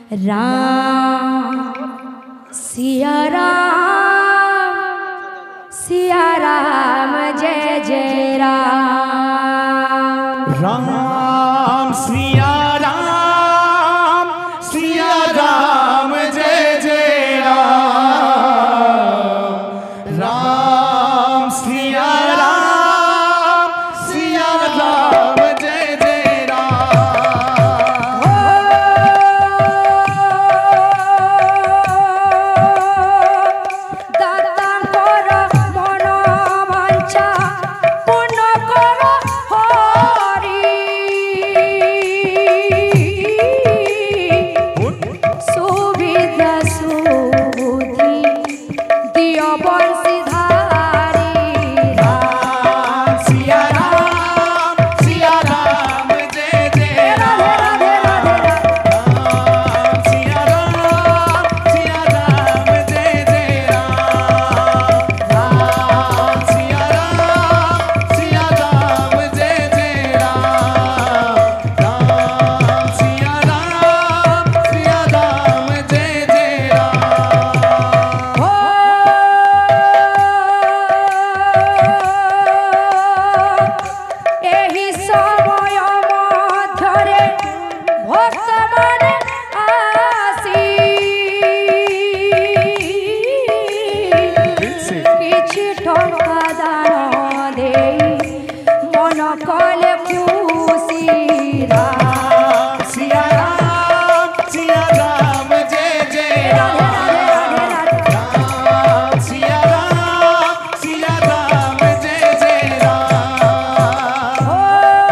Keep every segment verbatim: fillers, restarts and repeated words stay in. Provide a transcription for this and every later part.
राम सिया राम सिया राम जय जय राम। राम सिया राम सिया राम जय जय राम। राम सिया राम सिया राम जय जय राम। दाता कर मन वांछा पूर्ण कर हरि। सुविधा सुबुद्धि दिय बंशीधारी। राम सिया राम सिया राम जय जय राम। राम सिया राम सिया राम जय जय राम। राम सिया राम सिया राम जय जय राम। राम सिया राम सिया राम जय जय राम। हो एही समय मध्यरे भक्तମାନେ आसी କିଛି ଟଙ୍କା ଦାନ ଦେଇ ମନ କଲେ ଖୁସି। राम सिया राम सिया राम जय जय राम। राम सिया राम सिया राम जय जय राम। हो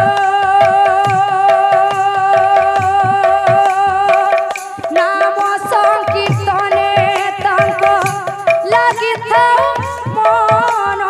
नाम संकीर्तने तांक लागिଥାଉ ମନ।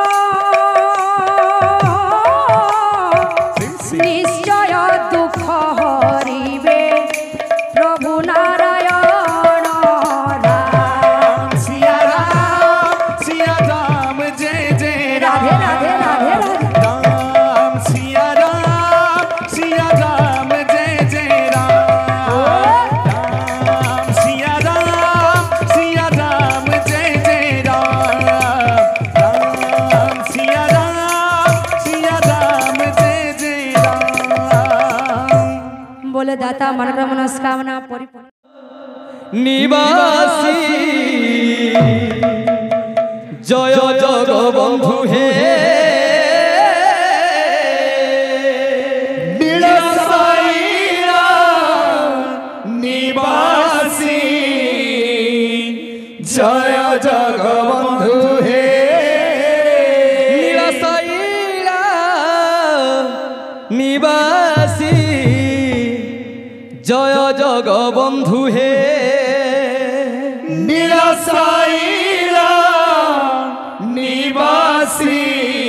निश्चय दुख हरिबे प्रभु नारायण। राम सिया राम सिया राम जय जय राधे राधे राधे राधे। राम सिया राम सिया राम जय जय राम। राम सिया राम सिया राम जय जय राम। राम सिया राम सिया राम जय जय राम। बोले दाता मन मनस्कामना परिपूर्ण। निवासी जय जगबंधु हे नीलसाईरा निवासी जय जगबंधु हे। नीलशैला निवासी जय जगबंधु हे। नीलसाईरा निवासी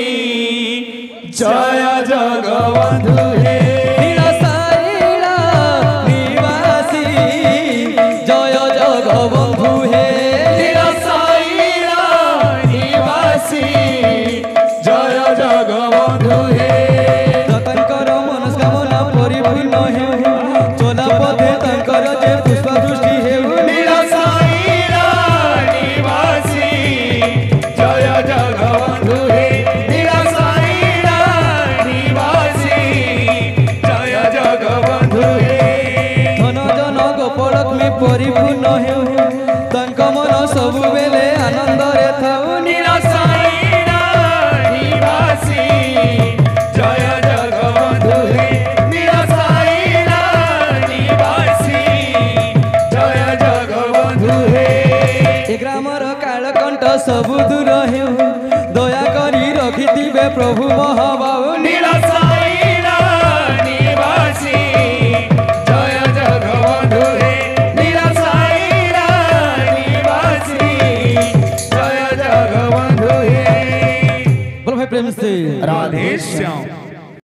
जय जगबंधु हे। नीलशैला निवासी जय जगबंधु हे। नीलसाईरा निवासी जय जगबंधु हे। तांकर मनस्कामना परिपूर्ण हेउ चला पथे तांकर जे पुष्प दृष्टि हेउ। नीलसाईरा निवासी जय जगबंधु हे। नीलसाईरा निवासी जय जगबंधु हे। धन जन गोपलक्ष्मी परिपूर्ण हेउ तांक मन सबु बेले आनंद रे थाउ। नीलसाईरा निवासी जय जगबंधु हे। नीलसाईरा निवासी जय जगबंधु हे। ए ग्रामर कालकंठ सबु दूर हेउ दया करी रखिथिबे प्रभु महाबाहु। नीलसाईरा निवासी जय जगबंधु हे। नीलसाईरा निवासी जय जगबंधु हे। बोलो भाई प्रेम से राधे श्याम।